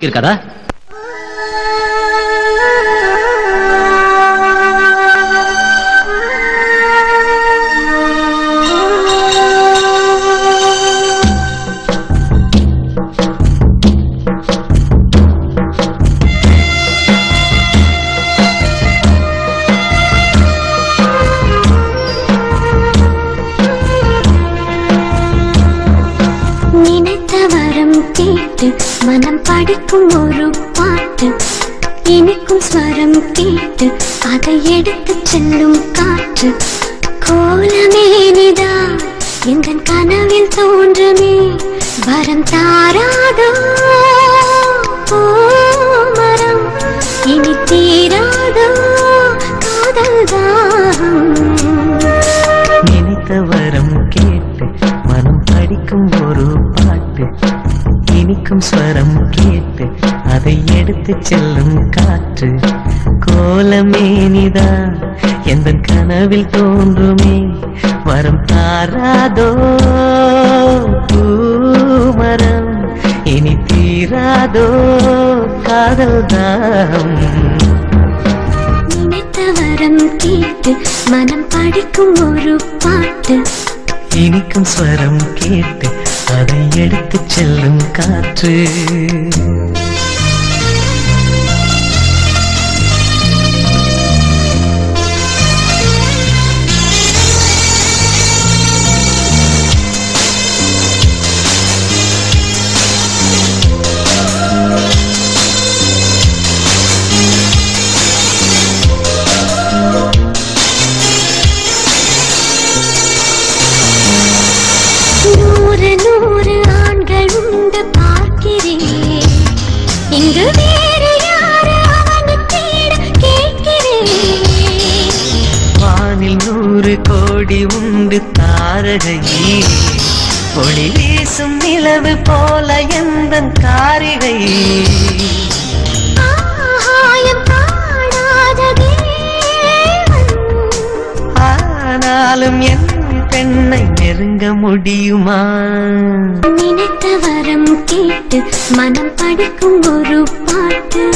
இருக்காதா? மனம் படிக்கும் ஒரு பாட்டு இனிக்கும் ஸ்வரம் கேட்டு அதை எடுத்து செல்லும் காற்று கோலமேனிதா எங்கள் கனவில் தோன்றுமே வரம் தாராதோ மரம் இனி தீராதோ காதல் தாகம் நினைத்த வரம் கேட்டு மனம் படிக்கும் ஒரு பாட்டு இனிக்கும் ஸ்வரம் கேட்டு அதை எடுத்து செல்லும் காற்று கோலமேனிதா எந்த கனவில் தோன்றுமே வரம் தாராதோ பூமரம் இனி தீராதோ காதல் தாகம் நினைத்த வரம் கேட்டு மனம் படிக்கும் ஒரு பாட்டு இனிக்கும் ஸ்வரம் கேட்டு அதை எடுத்து செல்லும் காற்று நூறு நூறு ஆண்கள் உண்டு பார்க்கிறேன் இங்கு வேறு யாரு அவனை தேட கேட்கிறேன் வானில் 100 கோடி உண்டு தாரகை ஒளி வீசும் நிலவு போல எந்த காரிகை ஆகாயம் காணாத தேவன் ஆனாலும் என் பெண்ணை நெருங்க முடியுமா நினைத்த வரம் கேட்டு மனம் படிக்கும் ஒரு பாட்டு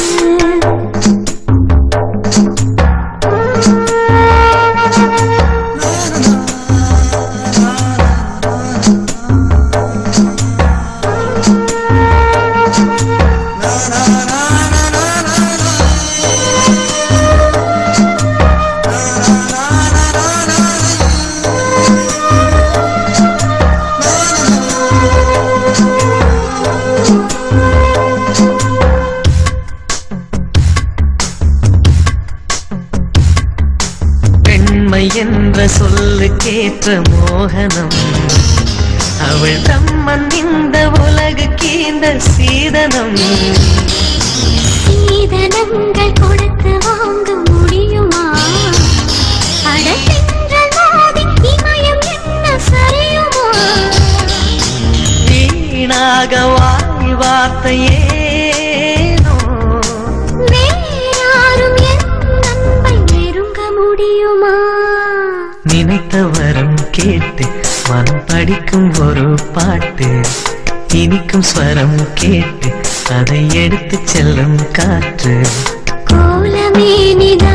என்ற சொல்லுக்கேற்ற மோகனம் அவள் தம்மன் இந்த உலகுக்கு இந்த சீதனம் சீதனங்கள் கொடுத்து வாங்க முடியுமா அடத்தின்றல் மோதி இமயம் என்ன சரியுமா வீணாக வாய் வார்த்தையேனோ வேறாரும் என் நண்பை நெருங்க முடியுமா நினைத்த வரம் கேட்டு மனம் படிக்கும் ஒரு பாட்டு இனிக்கும் ஸ்வரம் கேட்டு அதை எடுத்து செல்லும் காற்று கோலமேனிதா